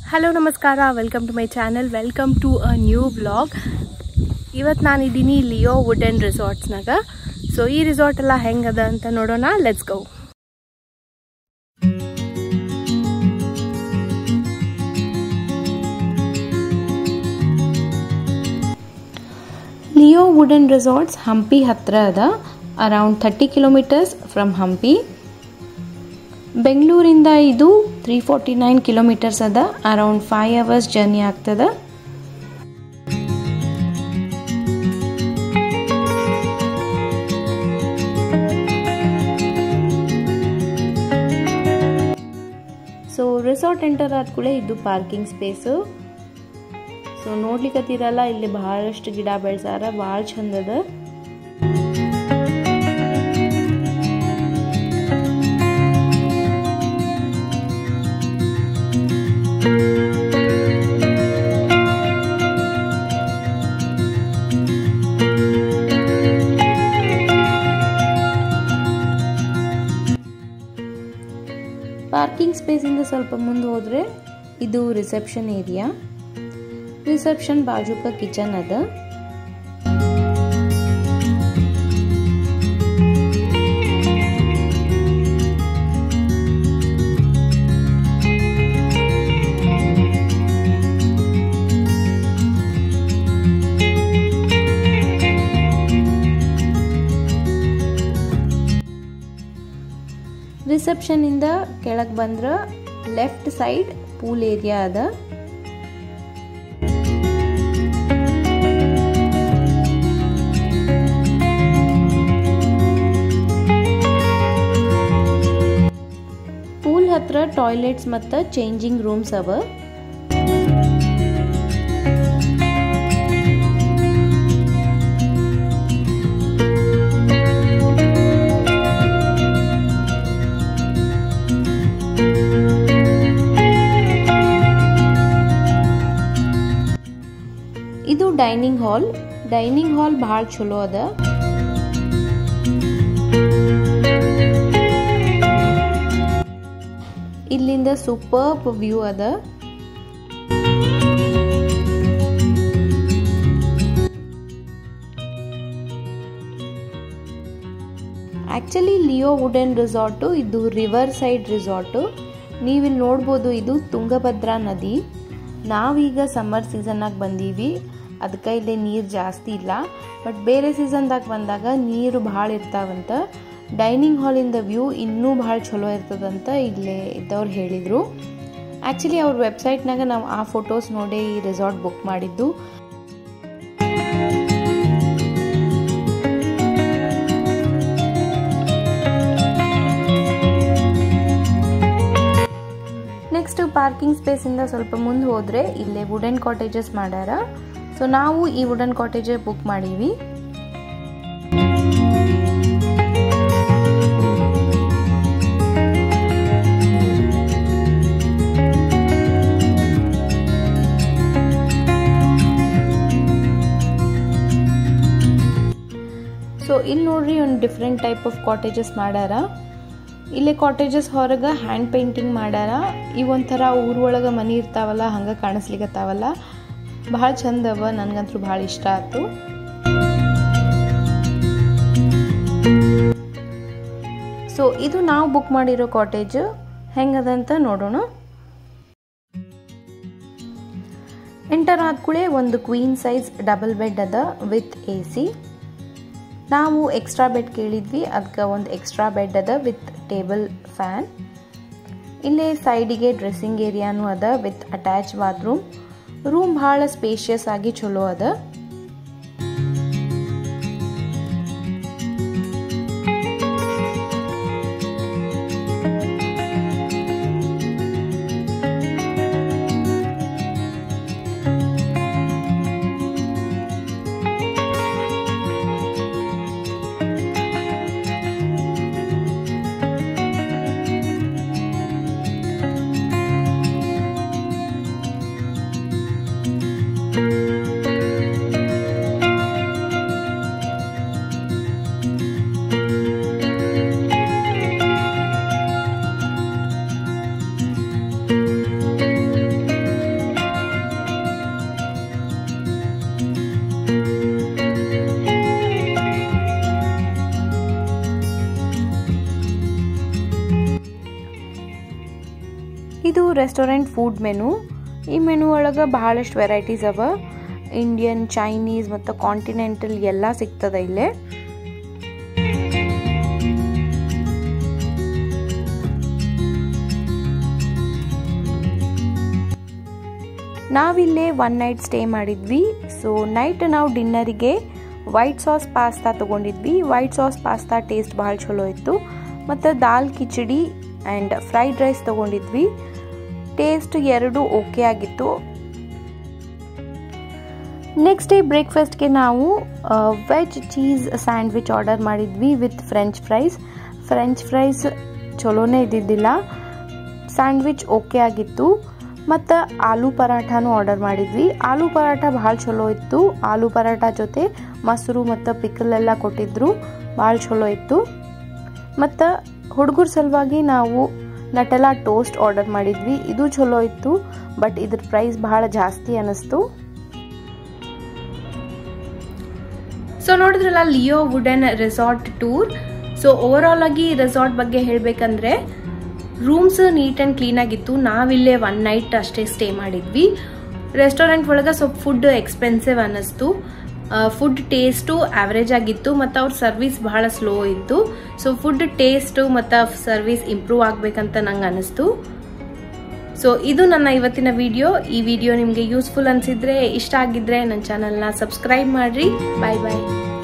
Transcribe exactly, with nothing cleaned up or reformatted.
Hello ನಮಸ್ಕಾರ, welcome to my channel. Welcome to a new vlog. ಇವತ್ತು ನಾನಿದ್ದೀನಿ Leo wooden ರೆಸಾರ್ಟ್ಸ್ನಾಗ. ಸೊ ಈ ರೆಸಾರ್ಟ್ ಎಲ್ಲ ಹೆಂಗದ ಅಂತ ನೋಡೋಣ. Let's go. Leo wooden resorts Hampi ಹತ್ರ ಅದ. Around thirty kilometres from Hampi. ಬೆಂಗಳೂರಿಂದ ಇದು ತ್ರೀ ಫಾರ್ಟಿ ನೈನ್ ಕಿಲೋಮೀಟರ್ಸ್ ಅದ. ಅರೌಂಡ್ ಫೈವ್ ಅವರ್ಸ್ ಜರ್ನಿ ಆಗ್ತದ. ಸೊ ರೆಸಾರ್ಟ್ ಎಂಟರ್ ಆದ ಕೂಡಲೇ ಇದು ಪಾರ್ಕಿಂಗ್ ಸ್ಪೇಸು. ಸೊ ನೋಡ್ಲಿಕ್ಕತ್ತಿರಲ್ಲ, ಇಲ್ಲಿ ಬಹಳಷ್ಟು ಗಿಡ ಬೆಳೆಸಾರ, ಭಾಳ ಚಂದ ಅದ. ಪಾರ್ಕಿಂಗ್ ಸ್ಪೇಸಿಂದ ಸ್ವಲ್ಪ ಮುಂದೆ ಹೋದರೆ ಇದು ರಿಸೆಪ್ಷನ್ ಏರಿಯಾ. ರಿಸೆಪ್ಷನ್ ಬಾಜುಕ ಕಿಚನ್ ಅದ. ರಿಸೆಪ್ಷನ್ ಇಂದ ಕೆಳಗೆ ಬಂದ್ರೆ ಲೆಫ್ಟ್ ಸೈಡ್ ಪೂಲ್ ಏರಿಯಾ ಅದ. ಪೂಲ್ ಹತ್ರ ಟಾಯ್ಲೆಟ್ಸ್ ಮತ್ತು ಚೇಂಜಿಂಗ್ ರೂಮ್ಸ್ ಅವ. ಇದು ಡೈನಿಂಗ್ ಹಾಲ್. ಡೈನಿಂಗ್ ಹಾಲ್ ಭಾಳ ಚಲೋ ಅದ. ಇಲ್ಲಿಂದ ಸೂಪರ್ ವ್ಯೂ ಅದ. ಆಕ್ಚುಲಿ ಲಿಯೋ ವುಡನ್ ರೆಸಾರ್ಟು ಇದು ರಿವರ್ ಸೈಡ್ ರೆಸಾರ್ಟು. ನೀವಿಲ್ಲಿ ನೋಡ್ಬೋದು, ಇದು ತುಂಗಭದ್ರಾ ನದಿ. ನಾವೀಗ ಸಮ್ಮರ್ ಸೀಸನ್ನಾಗ ಬಂದೀವಿ, ಅದಕ್ಕೆ ಇಲ್ಲಿ ನೀರು ಜಾಸ್ತಿ ಇಲ್ಲ. ಬಟ್ ಬೇರೆ ಸೀಸನ್ದಾಗ ಬಂದಾಗ ನೀರು ಭಾಳ ಇರ್ತಾವಂತ. ಡೈನಿಂಗ್ ಹಾಲಿಂದ ವ್ಯೂ ಇನ್ನೂ ಭಾಳ ಚಲೋ ಇರ್ತದಂತ ಇಲ್ಲೇ ಇದ್ದವ್ರು ಹೇಳಿದರು. ಆ್ಯಕ್ಚುಲಿ ಅವ್ರ ವೆಬ್ಸೈಟ್ನಾಗ ನಾವು ಆ ಫೋಟೋಸ್ ನೋಡಿ ಈ ರೆಸಾರ್ಟ್ ಬುಕ್ ಮಾಡಿದ್ದು. ನೆಕ್ಸ್ಟ್ ಪಾರ್ಕಿಂಗ್ ಸ್ಪೇಸಿಂದ ಸ್ವಲ್ಪ ಮುಂದೆ ಹೋದರೆ ಇಲ್ಲೇ ವುಡನ್ ಕಾಟೇಜಸ್ ಮಾಡ್ಯಾರ. ಸೊ ನಾವು ಈ ವುಡನ್ ಕಾಟೇಜ್ ಬುಕ್ ಮಾಡೀವಿ. ಸೊ ಇಲ್ಲಿ ನೋಡ್ರಿ, ಒಂದು ಡಿಫ್ರೆಂಟ್ ಟೈಪ್ ಆಫ್ ಕಾಟೇಜಸ್ ಮಾಡ್ಯಾರ. ಇಲ್ಲೇ ಕಾಟೇಜಸ್ ಹೊರಗೆ ಹ್ಯಾಂಡ್ ಪೇಂಟಿಂಗ್ ಮಾಡ್ಯಾರ. ಇವೊಂಥರ ಊರೊಳಗೆ ಮನೆ ಇರ್ತಾವಲ್ಲ ಹಂಗೆ ಕಾಣಿಸ್ಲಿಕ್ಕತ್ತಾವಲ್ಲ, ಭಾಳ ಚಂದ ಅವ. ನನಗಂತೂ ಭಾಳ ಇಷ್ಟ ಆಯ್ತು. ಸೊ ಇದು ನಾವು ಬುಕ್ ಮಾಡಿರೋ ಕಾಟೇಜ್ ಹೆಂಗದಂತ ನೋಡೋಣ. ಎಂಟರ್ ಆದ ಕೂಡಲೇ ಒಂದು ಕ್ವೀನ್ ಸೈಜ್ ಡಬಲ್ ಬೆಡ್ ಅದ ವಿತ್ ಎ ಸಿ. ನಾವು ಎಕ್ಸ್ಟ್ರಾ ಬೆಡ್ ಕೇಳಿದ್ವಿ, ಅದಕ್ಕೆ ಒಂದು ಎಕ್ಸ್ಟ್ರಾ ಬೆಡ್ ಅದ ವಿತ್ ಟೇಬಲ್ ಫ್ಯಾನ್. ಇಲ್ಲೇ ಸೈಡಿಗೆ ಡ್ರೆಸ್ಸಿಂಗ್ ಏರಿಯಾನು ಅದ ವಿತ್ ಅಟ್ಯಾಚ್ ಬಾತ್ರೂಮ್. ರೂಮ್ ಭಾಳ ಸ್ಪೇಷಿಯಸ್ ಆಗಿ ಚಲೋ ಅದ. ಇದು ರೆಸ್ಟೋರೆಂಟ್ ಫುಡ್ ಮೆನು. ಈ ಮೆನು ಒಳಗೆ ಬಹಳಷ್ಟು ವೆರೈಟೀಸ್ ಅವ. ಇಂಡಿಯನ್, ಚೈನೀಸ್ ಮತ್ತು ಕಾಂಟಿನೆಂಟಲ್ ಎಲ್ಲ ಸಿಗ್ತದ ಇಲ್ಲೇ. ನಾವಿಲ್ಲೇ ಒನ್ ನೈಟ್ ಸ್ಟೇ ಮಾಡಿದ್ವಿ. ಸೊ ನೈಟ್ ನಾವು ಡಿನ್ನರಿಗೆ ವೈಟ್ ಸಾಸ್ ಪಾಸ್ತಾ ತೊಗೊಂಡಿದ್ವಿ. ವೈಟ್ ಸಾಸ್ ಪಾಸ್ತಾ ಟೇಸ್ಟ್ ಭಾಳ ಚಲೋ ಇತ್ತು. ಮತ್ತು dal khichdi and fried rice ತೊಗೊಂಡಿದ್ವಿ. ಟೇಸ್ಟ್ ಎರಡು ಓಕೆ ಆಗಿತ್ತು. ನೆಕ್ಸ್ಟ್ ಡೇ ಬ್ರೇಕ್ಫಾಸ್ಟ್ಗೆ ನಾವು ವೆಜ್ ಚೀಸ್ ಸ್ಯಾಂಡ್ವಿಚ್ ಆರ್ಡರ್ ಮಾಡಿದ್ವಿ with French fries. French fries ಚಲೋನೇ ಇದ್ದಿದ್ದಿಲ್ಲ, ಸ್ಯಾಂಡ್ವಿಚ್ ಓಕೆ ಆಗಿತ್ತು. ಮತ್ತು ಆಲೂ ಪರಾಠನೂ ಆರ್ಡರ್ ಮಾಡಿದ್ವಿ. ಆಲೂ ಪರಾಠ ಭಾಳ ಚಲೋ ಇತ್ತು. ಆಲೂ ಪರಾಠ ಜೊತೆ ಮೊಸರು ಮತ್ತು ಪಿಕಲ್ ಎಲ್ಲ ಕೊಟ್ಟಿದ್ರು, ಭಾಳ ಚಲೋ ಇತ್ತು. ಮತ್ತು ಹುಡುಗರ ಸಲುವಾಗಿ ನಾವು ನಟೆಲ್ಲಾ ಟೋಸ್ಟ್ ಆರ್ಡರ್ ಮಾಡಿದ್ವಿ. ಇದು ಚಲೋ ಇತ್ತು, ಬಟ್ ಇದ್ರ ಪ್ರೈಸ್ ಭಾಳ ಜಾಸ್ತಿ ಅನ್ನಿಸ್ತು. ಸೊ ನೋಡಿದ್ರಲ್ಲ Leo wooden resort tour. So over all ಆಗಿ ರೆಸಾರ್ಟ್ ಬಗ್ಗೆ ಹೇಳಬೇಕಂದ್ರೆ ರೂಮ್ಸ್ ನೀಟ್ ಆ್ಯಂಡ್ ಕ್ಲೀನ್ ಆಗಿತ್ತು. ನಾವಿಲ್ಲೇ ಒನ್ ನೈಟ್ ಅಷ್ಟೇ ಸ್ಟೇ ಮಾಡಿದ್ವಿ. ರೆಸ್ಟೋರೆಂಟ್ ಒಳಗೆ ಸ್ವಲ್ಪ ಫುಡ್ ಎಕ್ಸ್ಪೆನ್ಸಿವ್ ಅನ್ನಿಸ್ತು. ಫುಡ್ ಟೇಸ್ಟು ಆವ್ರೇಜ್ ಆಗಿತ್ತು ಮತ್ತು ಅವ್ರ ಸರ್ವಿಸ್ ಬಹಳ ಸ್ಲೋ ಇತ್ತು. ಸೊ ಫುಡ್ ಟೇಸ್ಟು ಮತ್ತು ಸರ್ವಿಸ್ ಇಂಪ್ರೂವ್ ಆಗಬೇಕಂತ ನಂಗೆ ಅನ್ನಿಸ್ತು. ಸೊ ಇದು ನನ್ನ ಇವತ್ತಿನ ವಿಡಿಯೋ. ಈ ವಿಡಿಯೋ ನಿಮಗೆ ಯೂಸ್ಫುಲ್ ಅನಿಸಿದ್ರೆ, ಇಷ್ಟ ಆಗಿದ್ರೆ ನನ್ನ ಚಾನಲ್ನ ಸಬ್ಸ್ಕ್ರೈಬ್ ಮಾಡಿರಿ. ಬಾಯ್ ಬಾಯ್.